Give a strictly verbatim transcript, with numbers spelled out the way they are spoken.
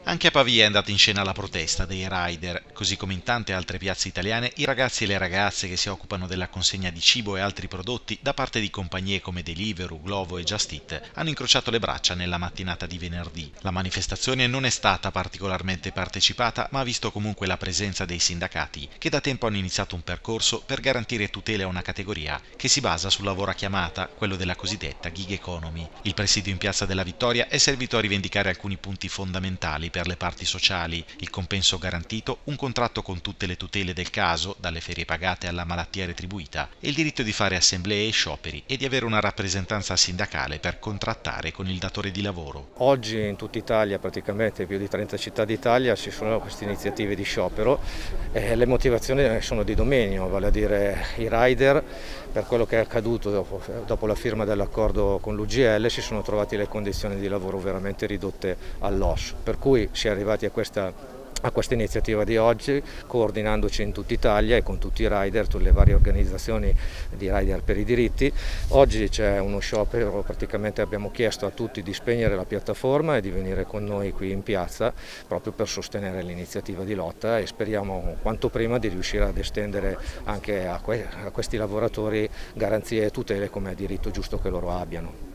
Anche a Pavia è andata in scena la protesta dei rider, così come in tante altre piazze italiane i ragazzi e le ragazze che si occupano della consegna di cibo e altri prodotti da parte di compagnie come Deliveroo, Glovo e Just Eat hanno incrociato le braccia nella mattinata di venerdì. La manifestazione non è stata particolarmente partecipata, ma ha visto comunque la presenza dei sindacati, che da tempo hanno iniziato un percorso per garantire tutele a una categoria che si basa sul lavoro a chiamata, quello della cosiddetta gig economy. Il presidio in Piazza della Vittoria è servito a rivendicare alcuni punti fondamentali per le parti sociali: il compenso garantito, un contratto con tutte le tutele del caso, dalle ferie pagate alla malattia retribuita, e il diritto di fare assemblee e scioperi e di avere una rappresentanza sindacale per contrattare con il datore di lavoro. Oggi in tutta Italia, praticamente più di trenta città d'Italia, ci sono queste iniziative di sciopero e le motivazioni sono di dominio, vale a dire i rider, per quello che è accaduto dopo, dopo la firma dell'accordo con l'U G L, si sono trovati le condizioni di lavoro veramente ridotte all'osso, per cui si è arrivati a questa a questa iniziativa di oggi, coordinandoci in tutta Italia e con tutti i rider, tutte le varie organizzazioni di rider per i diritti. Oggi c'è uno sciopero, praticamente abbiamo chiesto a tutti di spegnere la piattaforma e di venire con noi qui in piazza proprio per sostenere l'iniziativa di lotta, e speriamo quanto prima di riuscire ad estendere anche a, que a questi lavoratori garanzie e tutele come è diritto giusto che loro abbiano.